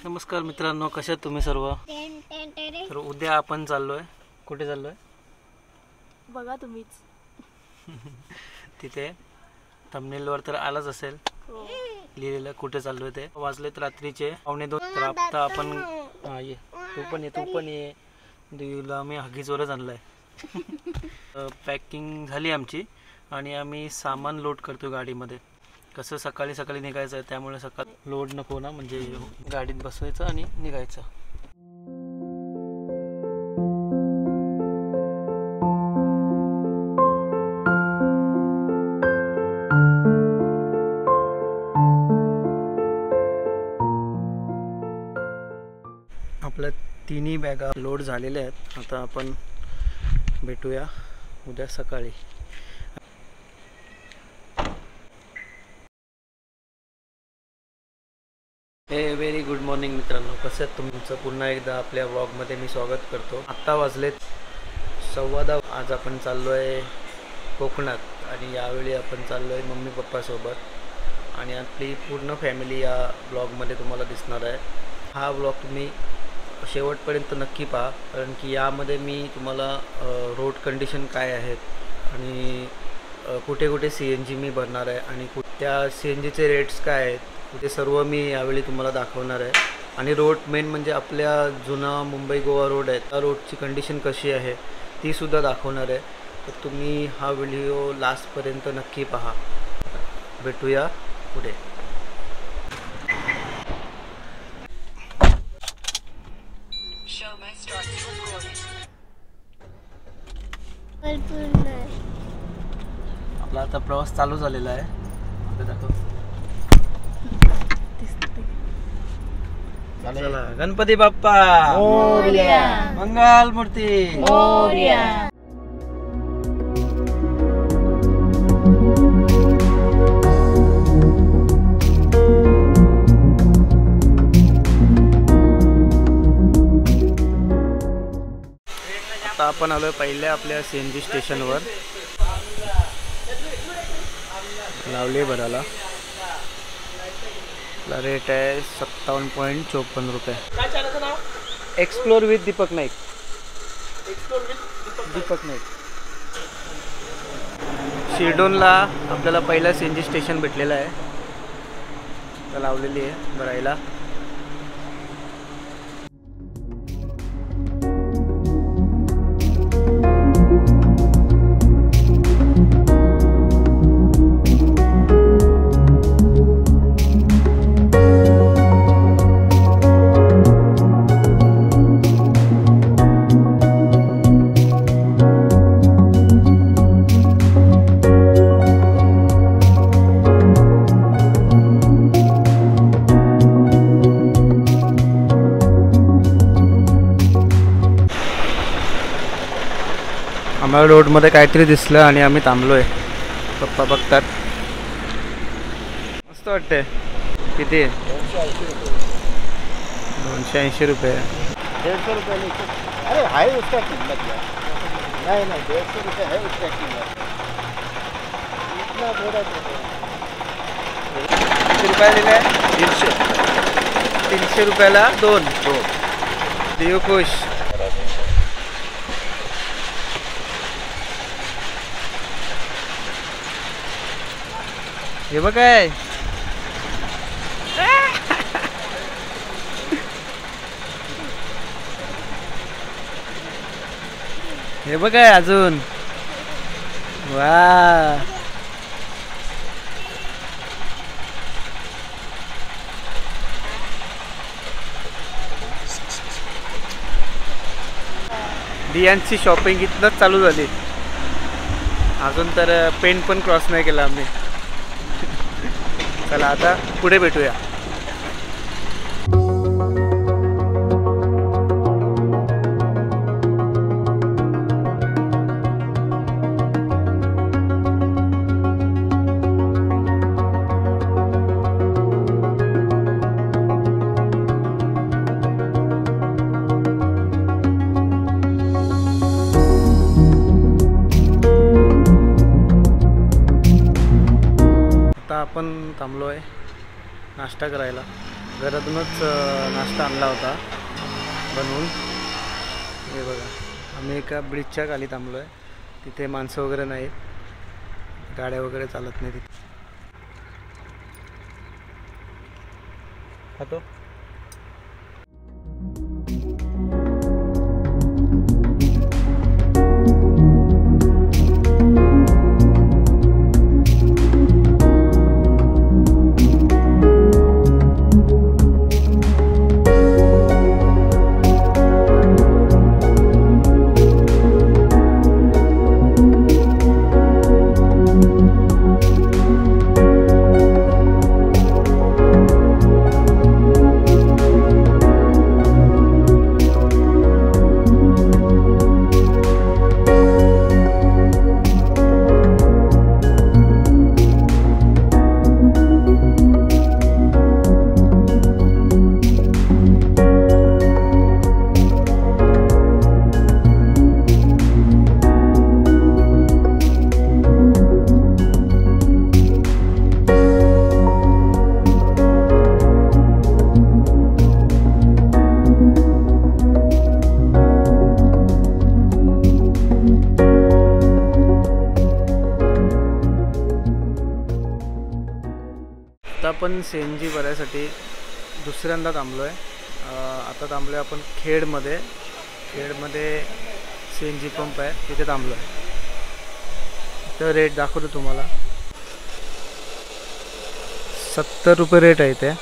नमस्कार मित्रांनो, कशा आहात तुम्ही सर्व? तर उद्या आपण चाललोय. कुठे चाललोय बघा तुम्हीच. तिथे थंबनेलवर तर आलाच असेल लिहिलेलं कुठे चाललोय ते. वाजलेत रात्रीचे 1:15. तर आता आपण ये तू पण ये देवीला मी हगीजवरच आणलाय. पॅकिंग झाली आमची आणि आम्ही सामान लोड करतो गाडीमध्ये. कसं सकाळी निघायचं आहे, त्यामुळे सकाळी लोड नको ना, म्हणजे गाडीत बसवायचं आणि निघायचं. आपल्या तिन्ही बॅगा लोड झालेल्या आहेत. आता आपण भेटूया उद्या सकाळी. व्हेरी गुड मॉर्निंग मित्रांनो, कसं आहे तुमचं? पुन्हा एकदा आपल्या व्लॉगमध्ये मी स्वागत करतो. आत्ता वाजलेत 10:15. आज आपण चाललो आहे कोकणात आणि यावेळी आपण चाललो आहे मम्मी पप्पासोबत आणि आपली पूर्ण फॅमिली या ब्लॉगमध्ये तुम्हाला दिसणार आहे. हा ब्लॉग तुम्ही शेवटपर्यंत नक्की पहा, कारण की यामध्ये मी तुम्हाला रोड कंडिशन काय आहेत आणि कुठे कुठे CNG मी भरणार आहे आणि त्या CNGचे रेट्स काय आहेत ते सर्व मी यावेळी तुम्हाला दाखवणार आहे. आणि रोड मेन म्हणजे आपल्या जुना मुंबई गोवा रोड आहे, त्या रोडची कंडिशन कशी आहे ती सुद्धा दाखवणार आहे. तर तुम्ही हा व्हिडिओ लास्टपर्यंत नक्की पहा. भेटूया पुढे. आपला आता प्रवास चालू झालेला आहे. आता दाखव. चला, गणपती बाप्पा मोरया, मंगल मूर्ती मोरया. आता आपण आलोय पहिल्या आपल्या CNG स्टेशनवर. लावले भराला. रेट आहे 57.54 रुपये. Explore with Deepak Naik. दीपक नाईक. शिरडोनला आपल्याला पहिला CNG स्टेशन भेटलेलं आहे. तर लावलेली आहे भरायला. आम्हाला रोडमध्ये काहीतरी दिसलं आणि आम्ही थांबलोय. पप्पा बघतात. मस्त वाटतंय. किती? 280 रुपये. 150 रुपये. अरे है उसका कीमत है. नहीं 150 रुपये है उसका कीमत. इतना थोड़ा किती रुपये दिले आहे? 300 रुपयाला 2. देव खुश. हे बघ काय. हे बघ काय अजून. वा, दियांची शॉपिंग इथनंच चालू झाली. अजून तर पेन पण क्रॉस नाही केला आम्ही. चला आता पुढे भेटूया. आता आपण थांबलो आहे नाश्ता करायला. घरातूनच नाश्ता आणला होता बनवून. हे बघा, आम्ही एका ब्रिजच्या खाली थांबलो आहे. तिथे माणसं वगैरे नाहीत, गाड्या वगैरे चालत नाही तिथे. खातो. आता आपण CNG भरायसाठी दुसऱ्यांदा थांबलो आहे. आता थांबलो आहे आपण खेडमध्ये. CNG पंप आहे, तिथे थांबलो आहे. तर रेट दाखवतो तुम्हाला. 70 रुपये रेट आहे ते.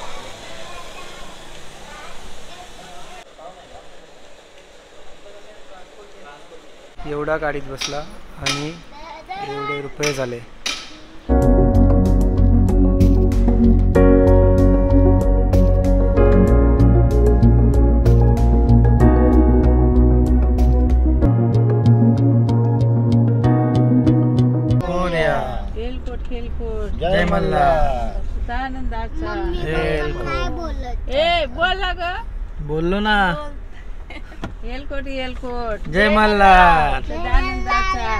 एवढा गाडीत बसला आणि एवढे रुपये झाले. जय मल्हार. आनंदाचा बोला ग. बोललो ना. एलकोट जय मल्हार. आनंदाचा.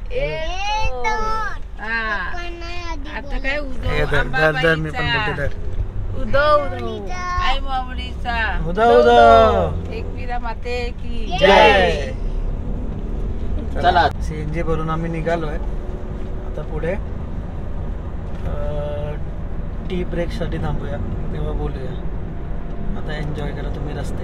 आता काय दर मी पण बोलते. उदो आई माऊलीचा उदो एकविरा माते की जय. चला CNG भरून आम्ही निघालोय. आता पुढे टी ब्रेकसाठी थांबूया, तेव्हा बोलूया. आता एन्जॉय करा तुम्ही रस्ते.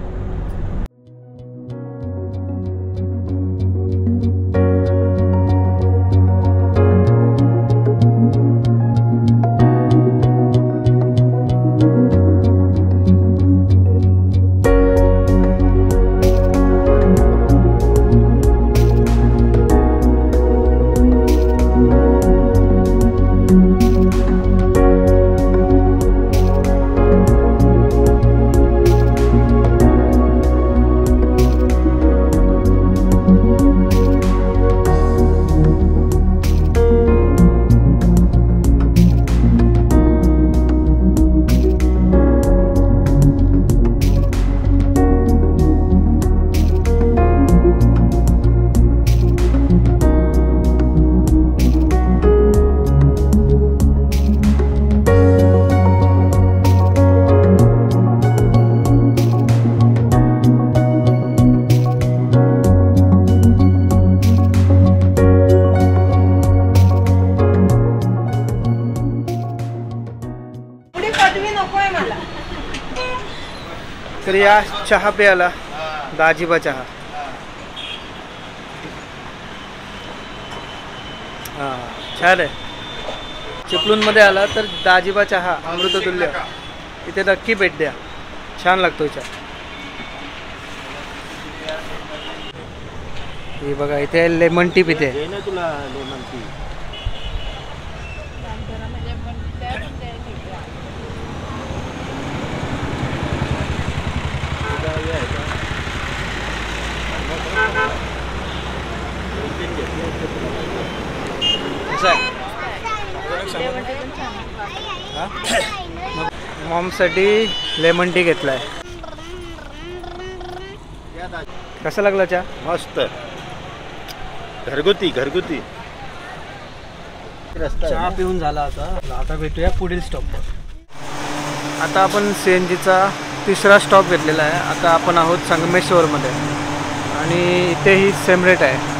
तर या चहा प्यायला दाजीबा चहा. हां छान आहे. चिपळूणमध्ये आला तर दाजीबा चहा अमृततुल्य इथे नक्की भेट द्या. छान लागतो चहा. हे बघा इथे लेमन टी पिते. तुला लेमन टी. मॉमसाठी लेमन टी घेतलाय. कसा लागला चहा? मस्त घरगुती घरगुती. चहा पिऊन झाला आता. आता भेटूया पुढील स्टॉपवर. आता आपण CNGचा तिसरा स्टॉप घेतलेला आहे. आता आपण आहोत संगमेश्वरमध्ये आणि इथेही सेम रेट आहे.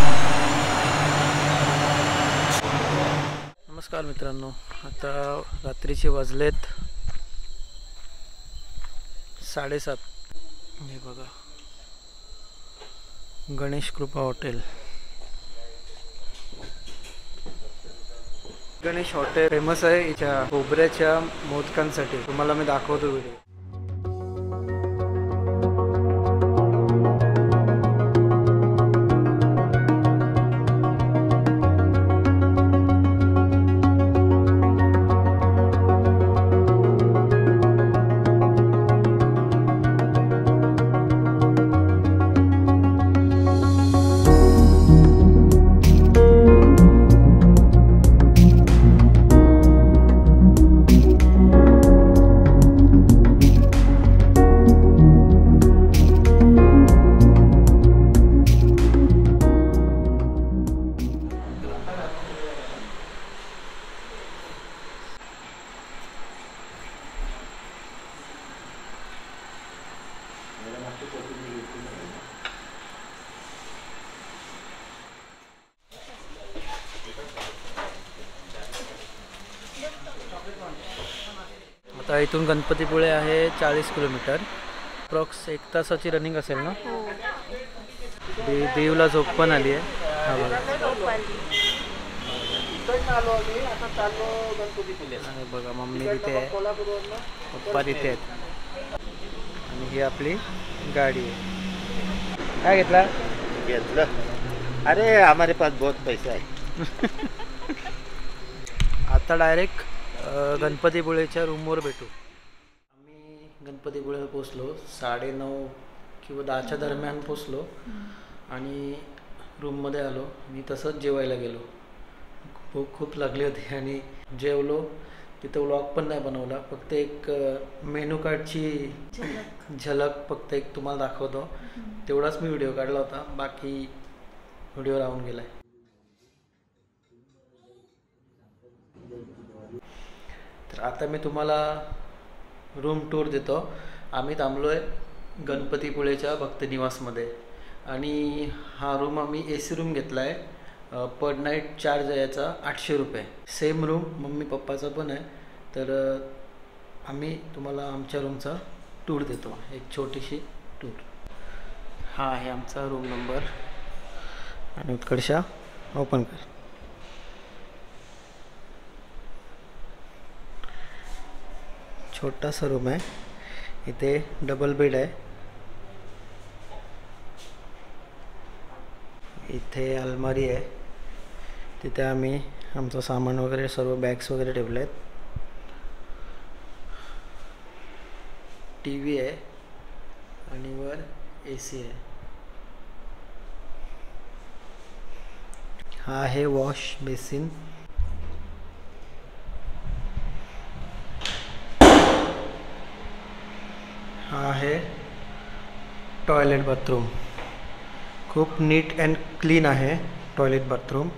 नमस्कार मित्रांनो, आता रात्रीचे वाजलेत 7:30. हे बघा, गणेश कृपा हॉटेल. गणेश हॉटेल फेमस आहे याच्या खोबऱ्याच्या मोदकांसाठी. तुम्हाला मी दाखवतो व्हिडिओ. आता इथून गणपतीपुळे आहे 40 किलोमीटर. अप्रॉक्स 1 तासाची रनिंग असेल ना. देवला झोप पण आली आहे. हा बघा, आणि बघा मम्मी तिथे आहे, पप्पा तिथे आहेत आणि ही आपली गाडी आहे. काय घेतलं? अरे हमारे पास बहुत पैसा है. आता डायरेक्ट गणपतीपुळेच्या रूमवर भेटू. आम्ही गणपतीपुळेला पोचलो 9:30 किंवा 10च्या दरम्यान पोचलो आणि रूममध्ये आलो. मी तसंच जेवायला गेलो. भूक खूप लागली होती आणि जेवलो. तिथं व्लॉग पण नाही बनवला, फक्त एक मेनू कार्डची झलक फक्त एक तुम्हाला दाखवतो तेवढाच मी व्हिडिओ काढला होता. बाकी व्हिडिओ राहून गेला आहे. तर आता मी तुम्हाला रूम टूर देतो. आम्ही थांबलो आहे गणपतीपुळेच्या भक्तनिवासमध्ये आणि हा रूम आम्ही AC रूम घेतला आहे. पर नाईट चार्ज आहे याचा 800 रुपये. सेम रूम मम्मी पप्पाचा पण आहे. तर आम्ही तुम्हाला आमच्या रूमचा टूर देतो, एक छोटीशी टूर. हा आहे आमचा रूम नंबर आणि उत्कर्षा ओपन कर. छोटासा रूम आहे. इथे डबल बेड आहे. इथे अलमारी आहे. तिथे आम्ही आमचं सामान वगैरे सर्व बॅग्स वगैरे ठेवले आहेत. TV आहे आणि वर AC आहे. हा आहे वॉश बेसिन. हा आहे टॉयलेट बाथरूम. खूप नीट अँड क्लीन आहे टॉयलेट बाथरूम.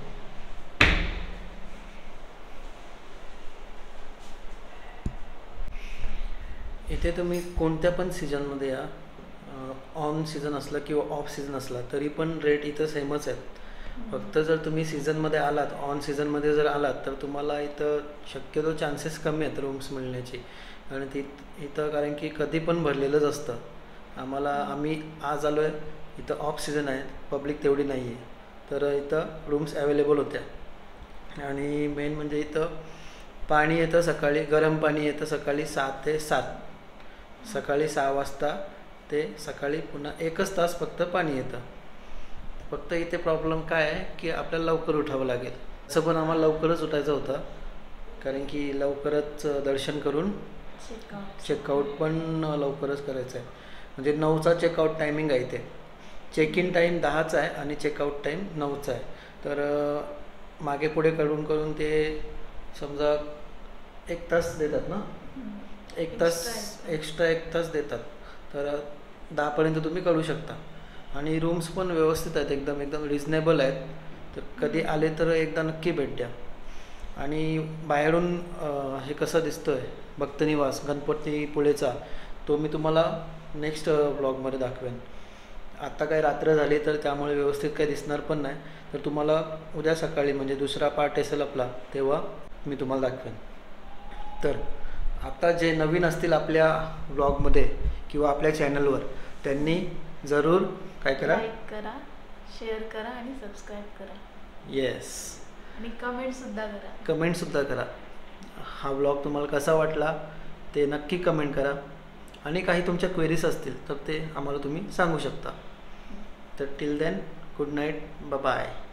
इथे तुम्ही कोणत्या पण सीझनमध्ये या, ऑन सीझन असला किंवा ऑफ सीझन असला तरी पण रेट इथं सेमच आहेत. फक्त जर तुम्ही सीझनमध्ये आलात, ऑन सीझनमध्ये जर आलात तर तुम्हाला इथं शक्यतो चान्सेस कमी आहेत रूम्स मिळण्याची. आणि इथं कारण की कधी पण भरलेलंच असतं. आम्ही आज आलो आहे, इथं ऑफ सीझन आहे, पब्लिक तेवढी नाही आहे, तर इथं रूम्स अवेलेबल होत्या. आणि मेन म्हणजे इथं पाणी येतं सकाळी, गरम पाणी येतं सकाळी 6 ते 7. सकाळी 6 वाजता ते सकाळी पुन्हा 1च तास फक्त पाणी येतं. फक्त इथे प्रॉब्लेम काय आहे की आपल्याला लवकर उठावं लागेल. असं पण आम्हाला लवकरच उठायचं होतं कारण की लवकरच दर्शन करून चेकआउट पण लवकरच करायचं आहे. म्हणजे 9चा चेकआउट टायमिंग आहे. इथे चेक इन टाईम 10चा आहे आणि चेकआउट टाईम 9चा आहे. तर मागे पुढे करून ते समजा 1 तास देतात ना, 1 तास एक्स्ट्रा 1 तास देतात. तर 10पर्यंत तुम्ही करू शकता. आणि रूम्स पण व्यवस्थित आहेत, एकदम रिजनेबल आहेत. तर कधी आले तर एकदा नक्की भेट द्या. आणि बाहेरून हे कसं दिसतं आहे भक्तनिवास गणपतीपुळेचा तो मी तुम्हाला नेक्स्ट ब्लॉगमध्ये दाखवेन. आत्ता काही रात्र झाली तर त्यामुळे व्यवस्थित काही दिसणार पण नाही, तर तुम्हाला उद्या सकाळी म्हणजे दुसरा पार्ट असेल आपला तेव्हा मी तुम्हाला दाखवेन. तर आता जे नवीन असतील आपल्या ब्लॉगमध्ये किंवा आपल्या चॅनलवर त्यांनी जरूर काय करा, लाईक करा, शेअर करा आणि सबस्क्राईब करा. येस, आणि कमेंटसुद्धा करा. कमेंटसुद्धा करा. हा ब्लॉग तुम्हाला कसा वाटला ते नक्की कमेंट करा. आणि काही तुमच्या क्वेरीज असतील तर ते आम्हाला तुम्ही सांगू शकता. तर till then good night, bye.